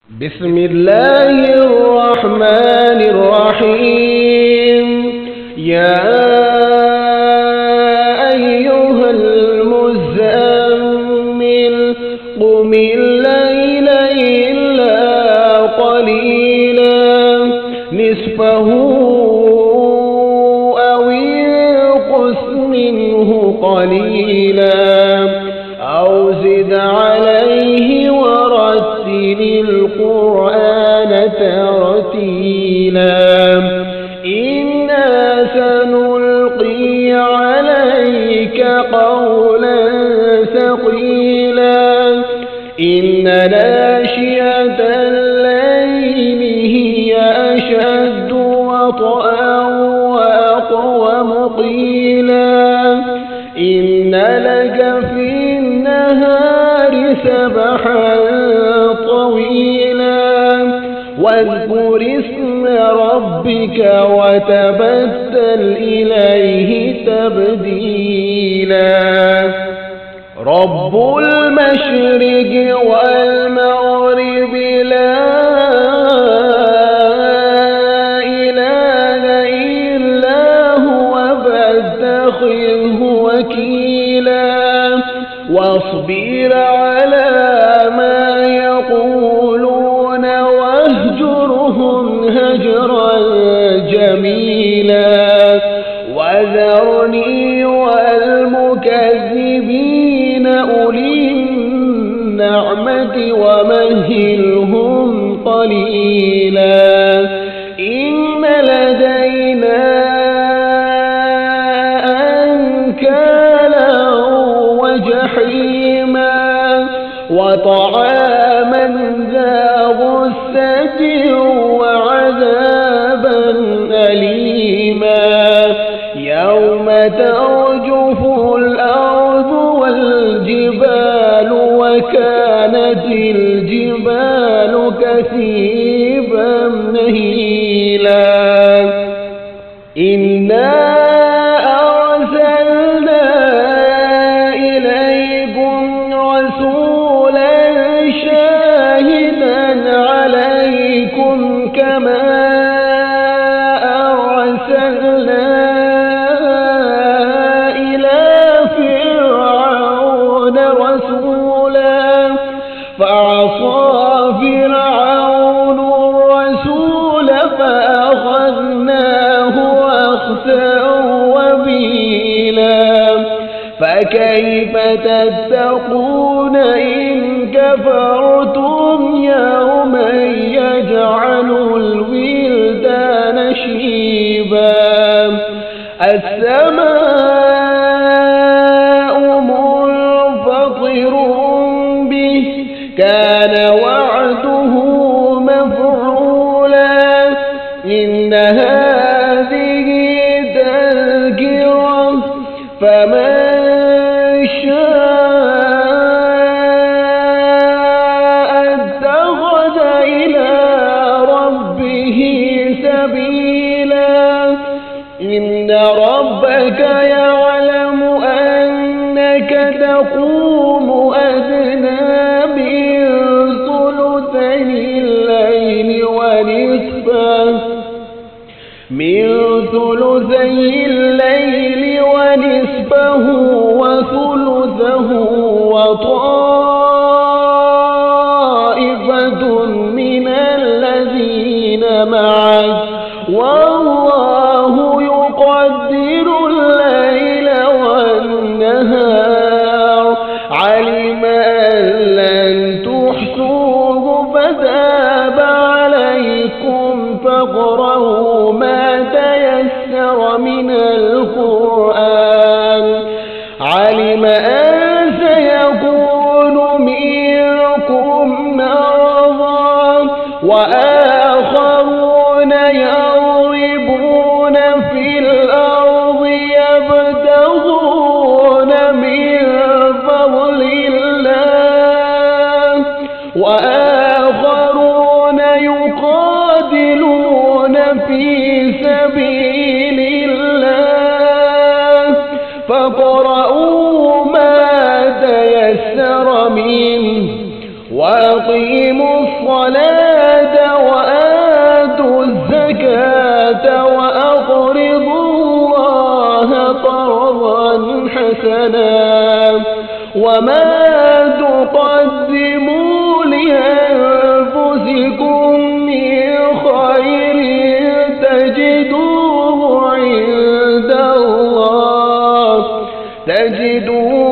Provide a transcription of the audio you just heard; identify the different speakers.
Speaker 1: بسم الله الرحمن الرحيم. يا أيها المزمل قم الليل إلا قليلا نصفه أو انقص منه قليلا أو زد عليه ورتل القرآن ترتيلا. إنا سنلقي عليك قولا ثقيلا. إن ناشئة الليل هي أشد وطئا وأقوم قيلا. إن لك في النهار سبحا طويلا. واذكر اسم ربك وتبتل إليه تبديلا. رب المشرق والمغرب لا إله إلا هو فاتخذه وكيلا. واصبر على ما يقولون واهجرهم هجرا جميلا. وذرني والمكذبين أولي النعمة ومهلهم قليلا. إن لدينا أنكالا وجحيما وطعاما ذا غصة وعذابا أليما. يوم ترجف الأرض والجبال وكانت الجبال كثيبا مهيلا. إنا أرسلنا إليكم رسولا شاهدا عليكم كما أرسلنا إلى فرعون رسولا. فعصى فرعون الرسول فأخذناه أخذا وبيلا. فكيف تتقون إن كفرتم يوما يجعل الولدان شيبا. السماء منفطر به كان وعده مفعولا. إن هذه تذكرة فمن شاء اتخذ إلى ربه سبيلا. إن ربك يعلم أنك تقوم أدنى من ثلثي الليل ونصفه وثلثه وطائفة من الذين معك والله يقدر الليل والنهار. علم أن لن تحصوه فتاب عليكم فاقرؤوا ما تيسر من القرآن. علم أن سيكون منكم مرضى وآخرون يضربون في الأرض يبتغون من فضل الله وآخرون يقاتلون في سبيل الله. فاقرؤوا ما تيسر منه وأقيموا الصلاة الحسنى وما تقدموا لأنفسكم من خير تجدوه